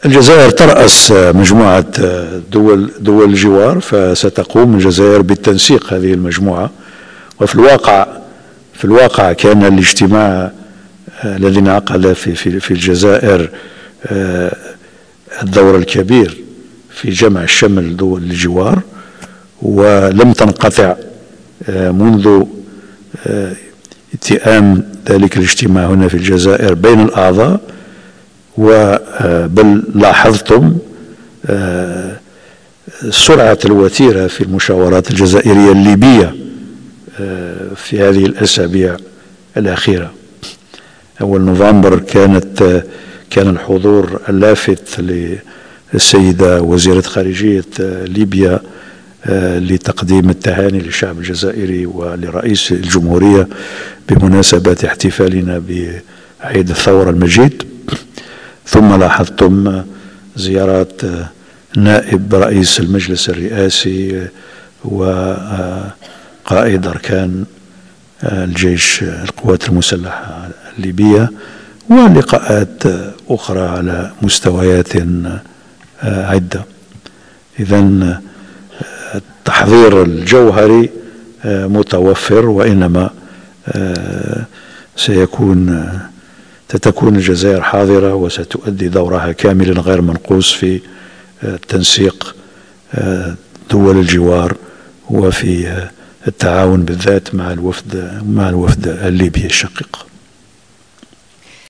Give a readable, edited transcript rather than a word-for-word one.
الجزائر ترأس مجموعة دول الجوار، فستقوم الجزائر بالتنسيق هذه المجموعة. وفي الواقع كان الاجتماع الذي انعقد في الجزائر الدور الكبير في جمع شمل دول الجوار، ولم تنقطع منذ اتئام ذلك الاجتماع هنا في الجزائر بين الأعضاء. بل لاحظتم سرعة الوتيرة في المشاورات الجزائرية الليبية في هذه الأسابيع الأخيرة. أول نوفمبر كان الحضور اللافت للسيدة وزيرة خارجية ليبيا لتقديم التهاني للشعب الجزائري ولرئيس الجمهورية بمناسبة احتفالنا بعيد الثورة المجيد. ثم لاحظتم زيارات نائب رئيس المجلس الرئاسي وقائد أركان الجيش القوات المسلحة الليبية، ولقاءات أخرى على مستويات عدة. إذن التحضير الجوهري متوفر، وإنما ستكون الجزائر حاضرة وستؤدي دورها كاملا غير منقوص في تنسيق دول الجوار وفي التعاون بالذات مع الوفد الليبي الشقيق.